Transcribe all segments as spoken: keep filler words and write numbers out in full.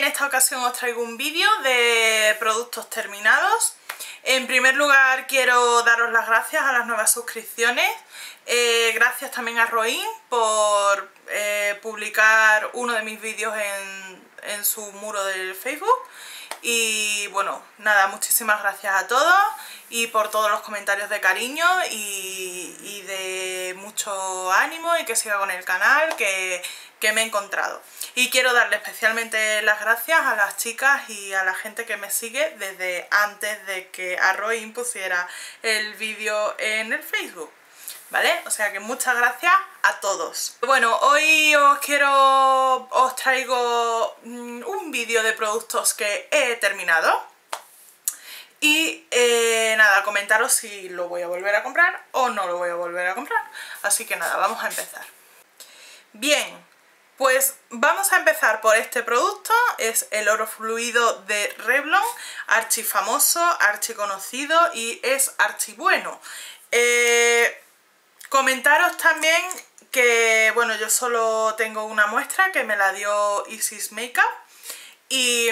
en esta ocasión os traigo un vídeo de productos terminados. En primer lugar quiero daros las gracias a las nuevas suscripciones. Eh, gracias también a Roin por eh, publicar uno de mis vídeos en, en su muro del Facebook. Y bueno, nada, muchísimas gracias a todos y por todos los comentarios de cariño y, y de mucho ánimo y que siga con el canal que, que me he encontrado. Y quiero darle especialmente las gracias a las chicas y a la gente que me sigue desde antes de que Roin pusiera el vídeo en el Facebook, ¿vale? O sea que muchas gracias a todos. Bueno, hoy os quiero, os traigo un vídeo de productos que he terminado. Y eh, nada, comentaros si lo voy a volver a comprar o no lo voy a volver a comprar. Así que nada, vamos a empezar. Bien, pues vamos a empezar por este producto. Es el oro fluido de Revlon, archifamoso, archiconocido y es archibueno. Eh, comentaros también que, bueno, yo solo tengo una muestra que me la dio Isis Makeup y...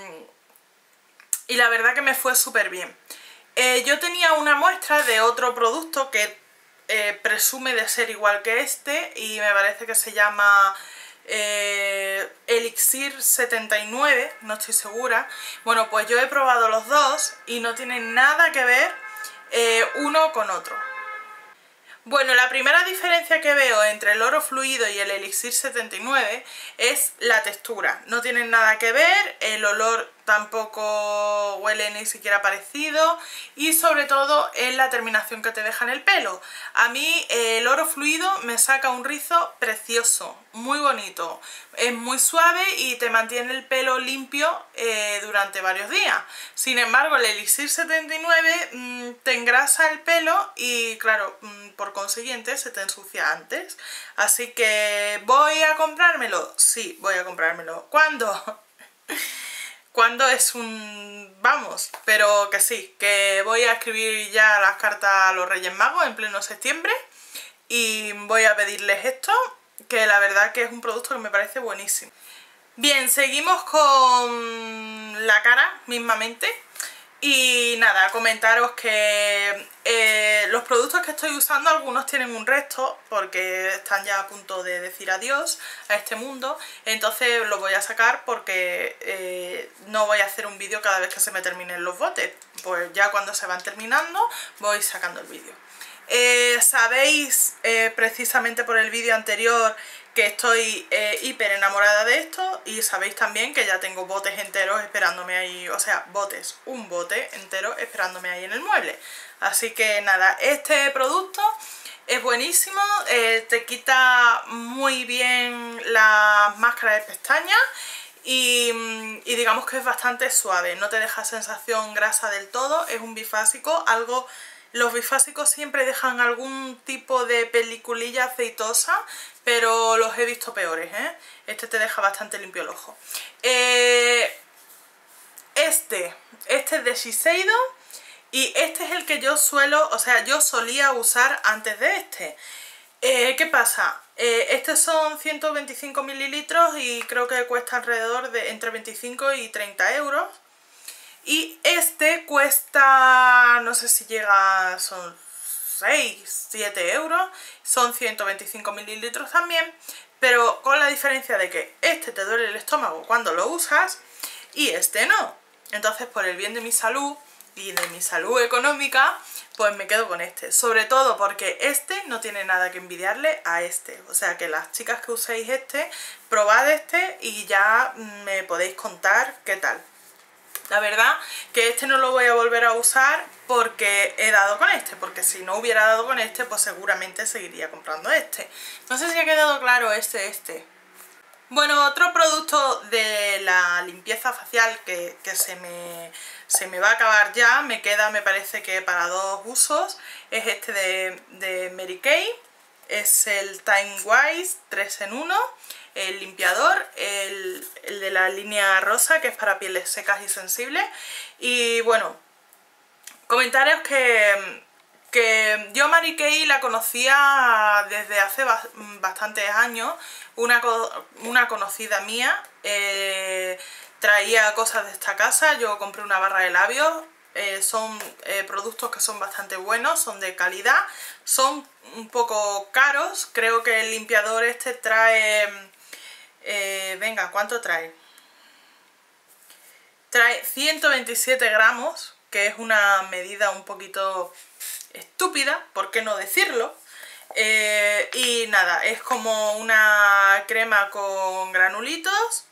y la verdad que me fue súper bien. Eh, yo tenía una muestra de otro producto que eh, presume de ser igual que este y me parece que se llama eh, Elixir setenta y nueve, no estoy segura. Bueno, pues yo he probado los dos y no tienen nada que ver eh, uno con otro. Bueno, la primera diferencia que veo entre el oro fluido y el Elixir setenta y nueve es la textura. No tienen nada que ver, el olor tampoco huele ni siquiera parecido y sobre todo es la terminación que te deja en el pelo. A mí el oro fluido me saca un rizo precioso, muy bonito, es muy suave y te mantiene el pelo limpio eh, durante varios días. Sin embargo, el Elixir setenta y nueve mmm, te engrasa el pelo y claro, mmm, por consiguiente se te ensucia antes. Así que ¿voy a comprármelo? Sí, voy a comprármelo. ¿Cuándo? Cuando es un... vamos, pero que sí, que voy a escribir ya las cartas a los Reyes Magos en pleno septiembre y voy a pedirles esto, que la verdad que es un producto que me parece buenísimo. Bien, seguimos con la cara mismamente y nada, comentaros que eh, los productos que estoy usando, algunos tienen un resto porque están ya a punto de decir adiós a este mundo, entonces los voy a sacar porque eh, no voy a hacer un vídeo cada vez que se me terminen los botes, pues ya cuando se van terminando voy sacando el vídeo. Eh, sabéis eh, precisamente por el vídeo anterior que estoy eh, hiper enamorada de esto y sabéis también que ya tengo botes enteros esperándome ahí, o sea, botes, un bote entero esperándome ahí en el mueble. Así que nada, este producto es buenísimo, eh, te quita muy bien las máscaras de pestañas y, y digamos que es bastante suave, no te deja sensación grasa del todo, es un bifásico, algo... Los bifásicos siempre dejan algún tipo de peliculilla aceitosa, pero los he visto peores, ¿eh? Este te deja bastante limpio el ojo. Eh, este, este es de Shiseido y este es el que yo suelo, o sea, yo solía usar antes de este. Eh, ¿Qué pasa? Eh, estos son ciento veinticinco mililitros y creo que cuesta alrededor de entre veinticinco y treinta euros. Y este cuesta, no sé si llega, son seis, siete euros, son ciento veinticinco mililitros también, pero con la diferencia de que este te duele el estómago cuando lo usas y este no. Entonces, por el bien de mi salud y de mi salud económica, pues me quedo con este. Sobre todo porque este no tiene nada que envidiarle a este. O sea que las chicas que uséis este, probad este y ya me podéis contar qué tal. La verdad que este no lo voy a volver a usar porque he dado con este, porque si no hubiera dado con este, pues seguramente seguiría comprando este. No sé si ha quedado claro este, este. Bueno, otro producto de la limpieza facial que, que se, me, se me va a acabar ya, me queda, me parece que para dos usos, es este de, de Mary Kay. Es el Time Wise tres en uno, el limpiador, el, el de la línea rosa, que es para pieles secas y sensibles. Y bueno, comentaros que, que yo Mary Kay la conocía desde hace bastantes años, una, una conocida mía eh, traía cosas de esta casa. Yo compré una barra de labios. Eh, son eh, productos que son bastante buenos, son de calidad, son un poco caros. Creo que el limpiador este trae... Eh, venga, ¿cuánto trae? Trae ciento veintisiete gramos, que es una medida un poquito estúpida, ¿por qué no decirlo? Eh, y nada, es como una crema con granulitos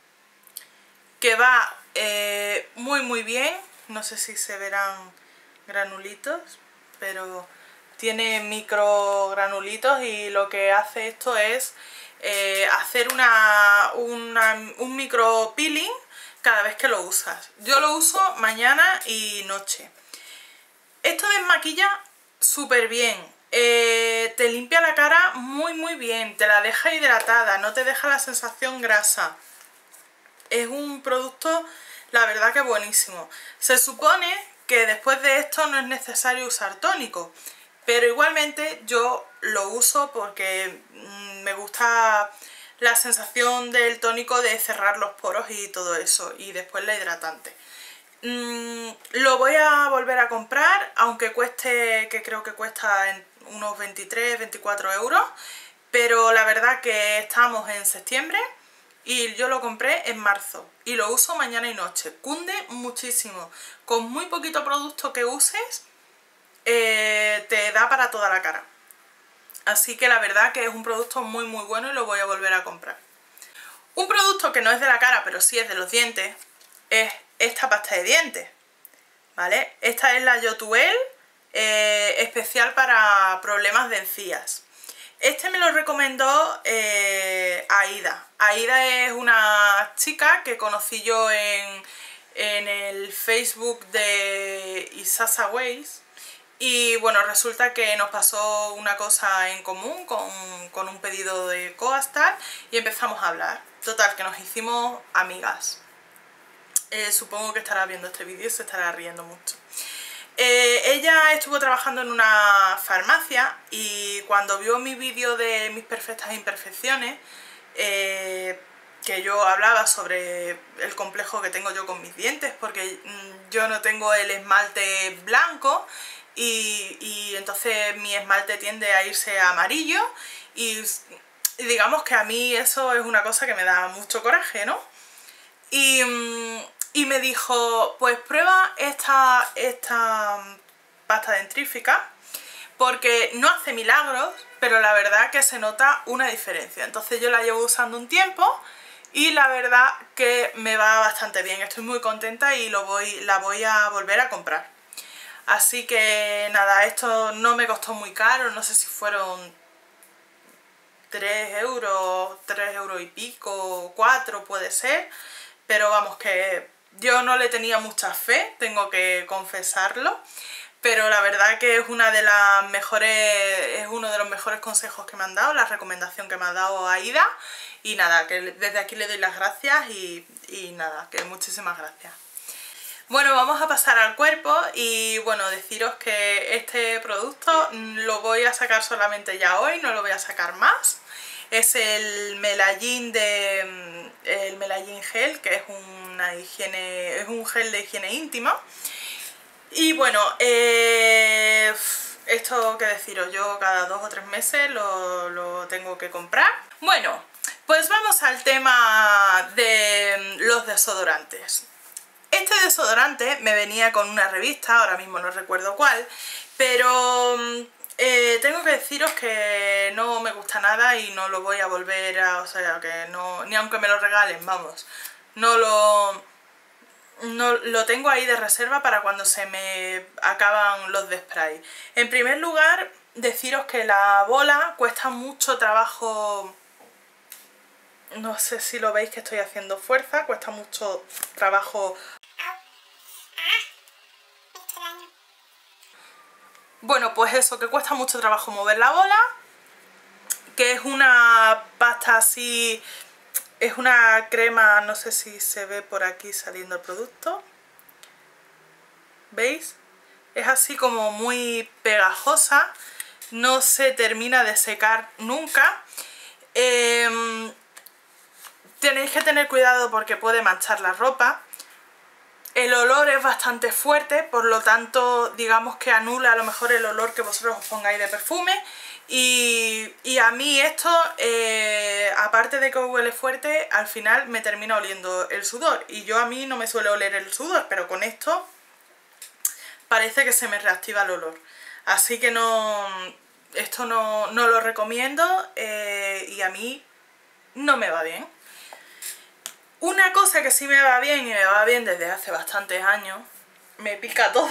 que va eh, muy muy bien. No sé si se verán granulitos, pero tiene micro granulitos y lo que hace esto es eh, hacer una, una, un micro peeling cada vez que lo usas. Yo lo uso mañana y noche. Esto desmaquilla súper bien, eh, te limpia la cara muy muy bien, te la deja hidratada, no te deja la sensación grasa. Es un producto, la verdad que buenísimo. Se supone que después de esto no es necesario usar tónico, pero igualmente yo lo uso porque mmm, me gusta la sensación del tónico de cerrar los poros y todo eso, y después la hidratante. Mm, lo voy a volver a comprar, aunque cueste, que creo que cuesta en unos veintitrés, veinticuatro euros, pero la verdad que estamos en septiembre y yo lo compré en marzo y lo uso mañana y noche. Cunde muchísimo, con muy poquito producto que uses eh, te da para toda la cara. Así que la verdad que es un producto muy muy bueno y lo voy a volver a comprar. Un producto que no es de la cara pero sí es de los dientes es esta pasta de dientes, ¿vale? Esta es la Yotuel, eh, especial para problemas de encías. Este me lo recomendó eh, Aida. Aida es una chica que conocí yo en, en el Facebook de Isasa Ways. Y bueno, resulta que nos pasó una cosa en común con, con un pedido de Coastal y empezamos a hablar. Total, que nos hicimos amigas. Eh, supongo que estará viendo este vídeo y se estará riendo mucho. Eh, ella estuvo trabajando en una farmacia y cuando vio mi vídeo de mis perfectas imperfecciones, eh, que yo hablaba sobre el complejo que tengo yo con mis dientes, porque mmm, yo no tengo el esmalte blanco y, y entonces mi esmalte tiende a irse a amarillo y, y digamos que a mí eso es una cosa que me da mucho coraje, ¿no? Y... Mmm, Y me dijo, pues prueba esta, esta pasta dentrífica, porque no hace milagros, pero la verdad que se nota una diferencia. Entonces yo la llevo usando un tiempo y la verdad que me va bastante bien. Estoy muy contenta y lo voy, la voy a volver a comprar. Así que nada, esto no me costó muy caro, no sé si fueron tres euros, tres euros y pico, cuatro puede ser, pero vamos que... yo no le tenía mucha fe, tengo que confesarlo, pero la verdad que es una de las mejores, es uno de los mejores consejos que me han dado, la recomendación que me ha dado Aida, y nada, que desde aquí le doy las gracias y, y nada, que muchísimas gracias. Bueno, vamos a pasar al cuerpo y bueno, deciros que este producto lo voy a sacar solamente ya hoy, no lo voy a sacar más. Es el Melagin de el Melagin Gel, que es una higiene, es un gel de higiene íntima. Y bueno, eh, esto que deciros, yo cada dos o tres meses lo, lo tengo que comprar. Bueno, pues vamos al tema de los desodorantes. Este desodorante me venía con una revista, ahora mismo no recuerdo cuál, pero... Eh, tengo que deciros que no me gusta nada y no lo voy a volver a... o sea, que no... ni aunque me lo regalen, vamos. No lo... no lo tengo ahí de reserva para cuando se me acaban los de spray. En primer lugar, deciros que la bola cuesta mucho trabajo... no sé si lo veis que estoy haciendo fuerza, cuesta mucho trabajo... Bueno, pues eso, que cuesta mucho trabajo mover la bola, que es una pasta así, es una crema, no sé si se ve por aquí saliendo el producto, ¿veis? Es así como muy pegajosa, no se termina de secar nunca, eh, tenéis que tener cuidado porque puede manchar la ropa. El olor es bastante fuerte, por lo tanto digamos que anula a lo mejor el olor que vosotros os pongáis de perfume. Y, y a mí esto, eh, aparte de que huele fuerte, al final me termina oliendo el sudor. Y yo a mí no me suele oler el sudor, pero con esto parece que se me reactiva el olor. Así que no, esto no, no lo recomiendo eh, y a mí no me va bien. Una cosa que sí me va bien y me va bien desde hace bastantes años, me pica todo.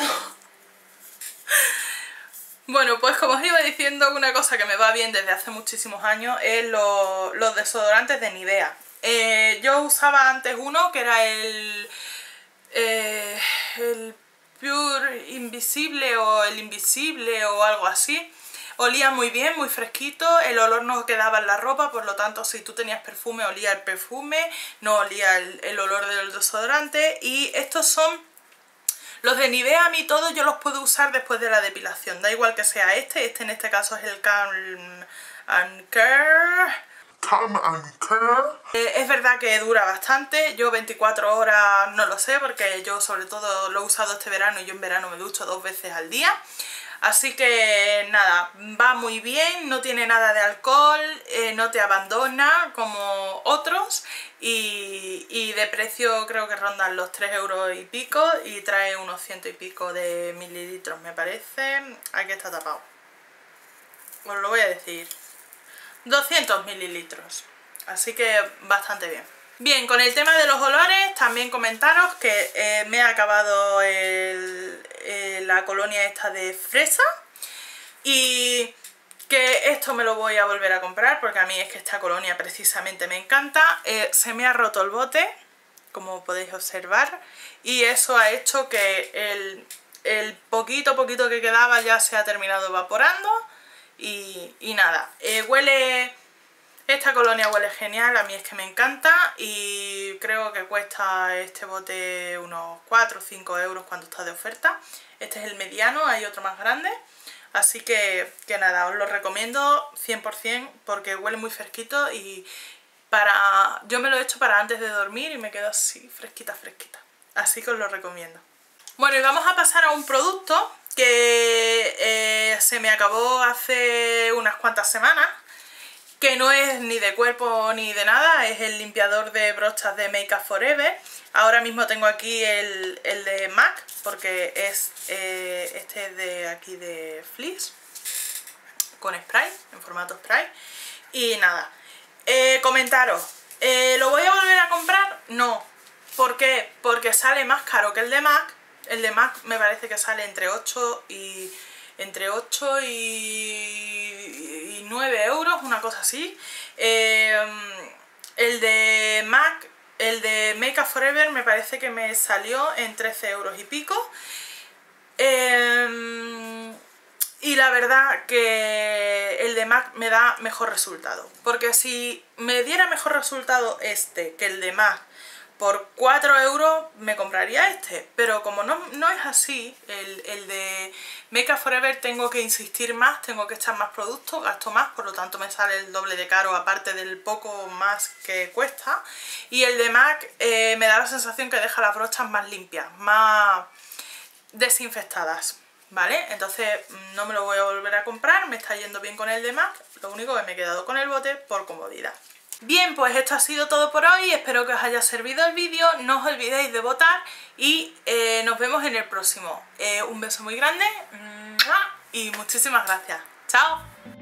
Bueno, pues como os iba diciendo, una cosa que me va bien desde hace muchísimos años es lo, los desodorantes de Nivea. Eh, yo usaba antes uno que era el, eh, el Pure Invisible o el Invisible o algo así. Olía muy bien, muy fresquito, el olor no quedaba en la ropa, por lo tanto si tú tenías perfume olía el perfume, no olía el, el olor del desodorante. Y estos son los de Nivea. A mí todos yo los puedo usar después de la depilación, da igual que sea este, este en este caso es el Calm and Care. Calm and Care. Eh, es verdad que dura bastante, yo veinticuatro horas no lo sé porque yo sobre todo lo he usado este verano y yo en verano me ducho dos veces al día. Así que nada, va muy bien, no tiene nada de alcohol, eh, no te abandona como otros y, y de precio creo que rondan los tres euros y pico y trae unos ciento y pico de mililitros me parece. Aquí está tapado, os lo voy a decir, doscientos mililitros, así que bastante bien. Bien, con el tema de los olores, también comentaros que eh, me ha acabado el, eh, la colonia esta de fresa y que esto me lo voy a volver a comprar porque a mí es que esta colonia precisamente me encanta. Eh, se me ha roto el bote, como podéis observar, y eso ha hecho que el, el poquito poquito que quedaba ya se ha terminado evaporando y, y nada, eh, huele... Esta colonia huele genial, a mí es que me encanta y creo que cuesta este bote unos cuatro o cinco euros cuando está de oferta. Este es el mediano, hay otro más grande, así que, que nada, os lo recomiendo cien por cien porque huele muy fresquito y para yo me lo he hecho para antes de dormir y me quedo así fresquita fresquita, así que os lo recomiendo. Bueno, y vamos a pasar a un producto que eh, se me acabó hace unas cuantas semanas, que no es ni de cuerpo ni de nada, es el limpiador de brochas de Make Up For Ever. Ahora mismo tengo aquí el, el de MAC, porque es eh, este es de aquí de Fleece, con spray, en formato spray. Y nada, eh, comentaros, eh, ¿lo voy a volver a comprar? No. ¿Por qué? Porque sale más caro que el de MAC. El de MAC me parece que sale entre ocho y... entre ocho y nueve euros, una cosa así. Eh, el de MAC, el de Make Up For Ever me parece que me salió en trece euros y pico. Eh, y la verdad que el de MAC me da mejor resultado. Porque si me diera mejor resultado este que el de MAC por cuatro euros me compraría este, pero como no, no es así, el, el de Make Up For Ever tengo que insistir más, tengo que echar más productos, gasto más, por lo tanto me sale el doble de caro aparte del poco más que cuesta. Y el de MAC eh, me da la sensación que deja las brochas más limpias, más desinfectadas, ¿vale? Entonces no me lo voy a volver a comprar, me está yendo bien con el de MAC, lo único que me he quedado con el bote por comodidad. Bien, pues esto ha sido todo por hoy, espero que os haya servido el vídeo, no os olvidéis de votar y eh, nos vemos en el próximo. Eh, un beso muy grande y muchísimas gracias. ¡Chao!